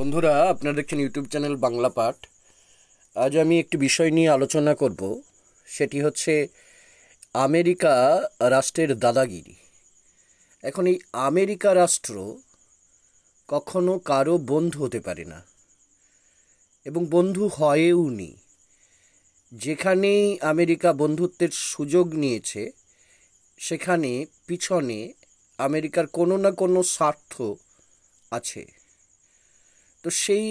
বন্ধুরা, আপনারা দেখছেন ইউটিউব চ্যানেল বাংলা পাঠ। আজ আমি একটি বিষয় নিয়ে আলোচনা করব, সেটি হচ্ছে আমেরিকা রাষ্ট্রের দাদাগিরি। এখন এই আমেরিকা রাষ্ট্র কখনো কারো বন্ধু হতে পারে না এবং বন্ধু হয়েও নি। যেখানেই আমেরিকা বন্ধুত্বের সুযোগ নিয়েছে সেখানে পিছনে আমেরিকার কোনো না কোনো স্বার্থ আছে। তো সেই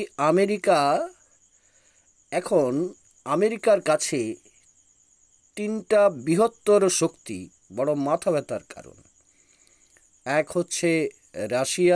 আমেরিকার কাছে তিনটা বৃহত্তর শক্তি বড় মাথা ব্যথার কারণ। এক হচ্ছে রাশিয়া,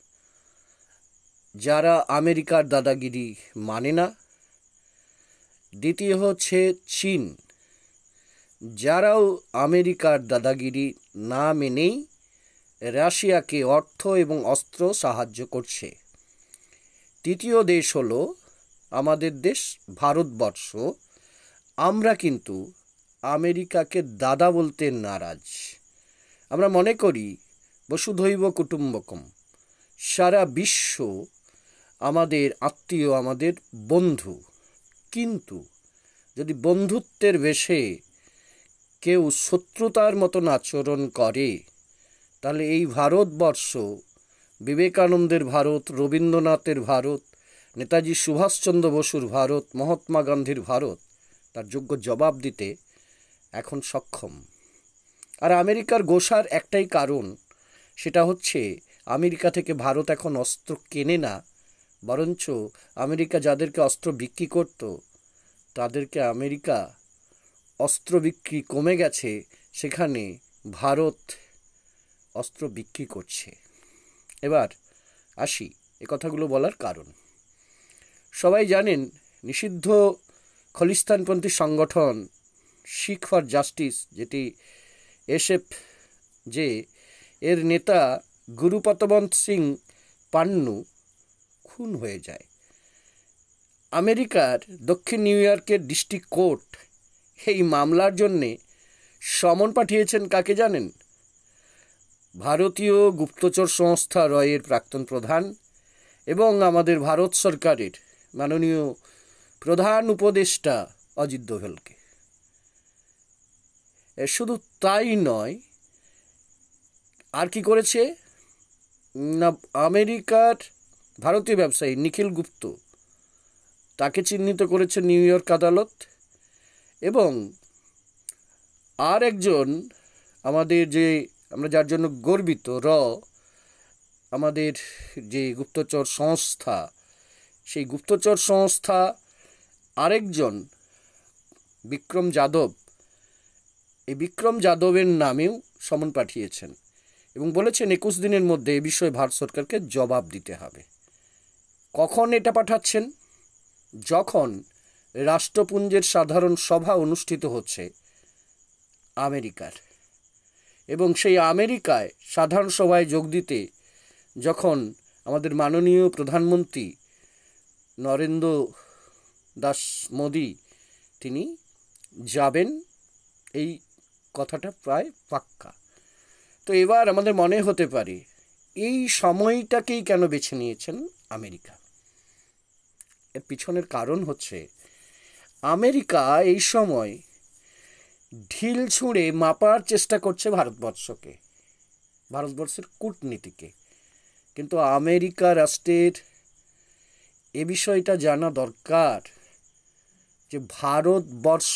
যারা আমেরিকার দাদাগিরি মানে না। দ্বিতীয় হচ্ছে চীন, যারাও আমেরিকার দাদাগিরি না মেনেই রাশিয়াকে অর্থ এবং অস্ত্র সাহায্য করছে। তৃতীয় দেশ হলো আমাদের দেশ ভারতবর্ষ। আমরা কিন্তু আমেরিকাকে দাদা বলতে নারাজ। আমরা মনে করি বসুধৈব কুটুম্বকম, সারা বিশ্ব আমাদের আত্মীয়, আমাদের বন্ধু। কিন্তু যদি বন্ধুত্বের বেশে কেউ শত্রুতার মতন আচরণ করে, তাহলে এই ভারতবর্ষ, বিবেকানন্দের ভারত, রবীন্দ্রনাথের ভারত, নেতাজি সুভাষচন্দ্র বসুর ভারত, মহাত্মা গান্ধীর ভারত, তার যোগ্য জবাব দিতে এখন সক্ষম। আর আমেরিকার গোসার একটাই কারণ, সেটা হচ্ছে আমেরিকা থেকে ভারত এখন অস্ত্র কেনে না, বরঞ্চ আমেরিকা যাদেরকে অস্ত্র বিক্রি করত তাদেরকে আমেরিকা অস্ত্র বিক্রি কমে গেছে, সেখানে ভারত অস্ত্র বিক্রি করছে। এবার আসি এ কথাগুলো বলার কারণ। সবাই জানেন, নিষিদ্ধ খলিস্তানপন্থী সংগঠন শিখ ফর জাস্টিস, যেটি এসএফজে, এর নেতা গুরুপতবন্ত সিং পান্নু খুন হয়ে যায়। আমেরিকার দক্ষিণ নিউ ইয়র্কের ডিস্ট্রিক্ট কোর্ট এই মামলার জন্যে সমন পাঠিয়েছেন কাকে জানেন? ভারতীয় গুপ্তচর সংস্থা রয়ের প্রাক্তন প্রধান এবং আমাদের ভারত সরকারের মাননীয় প্রধান উপদেষ্টা অজিত দোভালকে। শুধু তাই নয়, আর কি করেছে না, আমেরিকার ভারতীয় ব্যবসায়ী নিখিল গুপ্ত, তাকে চিহ্নিত করেছে নিউ ইয়র্ক আদালত। এবং আর একজন আমরা যার জন্য গর্বিত, আমাদের যে গুপ্তচর সংস্থা, সেই গুপ্তচর সংস্থা আরেকজন বিক্রম যাদব, এই বিক্রম যাদবের নামেও সমন পাঠিয়েছেন এবং বলেছেন 21 দিনের মধ্যে এ বিষয়ে ভারত সরকারকে জবাব দিতে হবে। কখন এটা পাঠাচ্ছেন? যখন রাষ্ট্রপুঞ্জের সাধারণ সভা অনুষ্ঠিত হচ্ছে আমেরিকার, এবং সেই আমেরিকায় সাধারণ সভায় যোগ দিতে যখন আমাদের মাননীয় প্রধানমন্ত্রী নরেন্দ্র দাস মোদী তিনি যাবেন, এই কথাটা প্রায় পাক্কা। তো এবার আমাদের মনে হতে পারে এই সময়টাকেই কেন বেছে নিয়েছেন আমেরিকা। এর পিছনের কারণ হচ্ছে আমেরিকা এই সময় ঢিল ছুঁড়ে মাপার চেষ্টা করছে ভারতবর্ষের কূটনীতিকে। কিন্তু আমেরিকা রাষ্ট্রের এ বিষয়টা জানা দরকার যে ভারতবর্ষ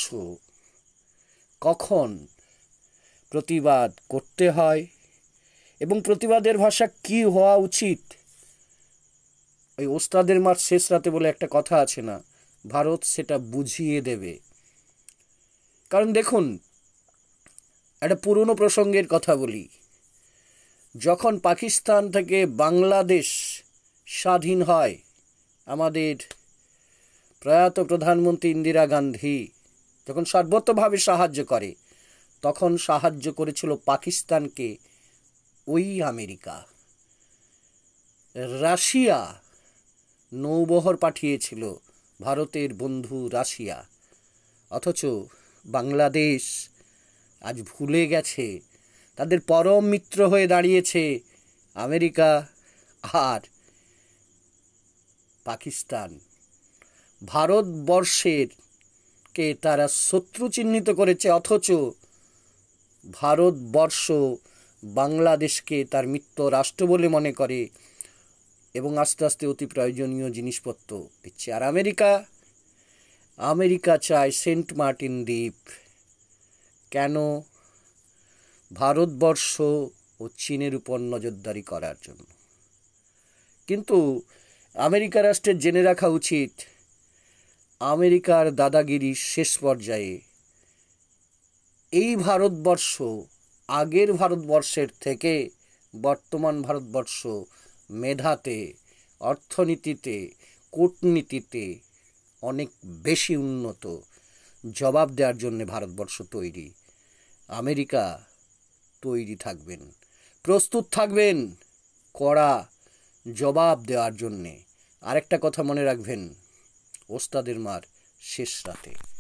কখন প্রতিবাদ করতে হয় এবং প্রতিবাদের ভাষা কি হওয়া উচিত। ওই ওস্তাদের মার শেষ রাতে বলে একটা কথা আছে না, ভারত সেটা বুঝিয়ে দেবে। কারণ দেখুন, একটা পুরনো প্রসঙ্গের কথা বলি। যখন পাকিস্তান থেকে বাংলাদেশ স্বাধীন হয়, আমাদের প্রয়াত প্রধানমন্ত্রী ইন্দিরা গান্ধী যখন সর্বতভাবে সাহায্য করে, তখন সাহায্য করেছিল পাকিস্তানকে ওই আমেরিকা। রাশিয়া নৌবহর পাঠিয়েছিল ভারতের বন্ধু রাশিয়া। অথচ বাংলাদেশ আজ ভুলে গেছে, তাদের পরম মিত্র হয়ে দাঁড়িয়েছে আমেরিকা। আর পাকিস্তান ভারতবর্ষের কে তারা শত্রু চিহ্নিত করেছে, অথচ ভারতবর্ষ বাংলাদেশকে তার মিত্র রাষ্ট্র বলে মনে করে এবং আস্তে আস্তে অতি প্রয়োজনীয় জিনিসপত্র দিচ্ছে। আর আমেরিকা চায় সেন্ট মার্টিন দ্বীপ। কেন? ভারতবর্ষ ও চীনের উপর নজরদারি করার জন্য। কিন্তু আমেরিকা রাষ্ট্রের জেনে রাখা উচিত, আমেরিকার দাদাগিরির শেষ পর্যায়ে এই ভারতবর্ষ আগের ভারতবর্ষের থেকে বর্তমান ভারতবর্ষ মেধাতে, অর্থনীতিতে, কূটনীতিতে অনেক বেশি উন্নত। জবাব দেওয়ার জন্য ভারতবর্ষ তৈরি। আমেরিকা তৈরি থাকবেন, প্রস্তুত থাকবেন কড়া জবাব দেওয়ার জন্যে। আরেকটা কথা মনে রাখবেন, ওস্তাদের মার শেষ রাতে।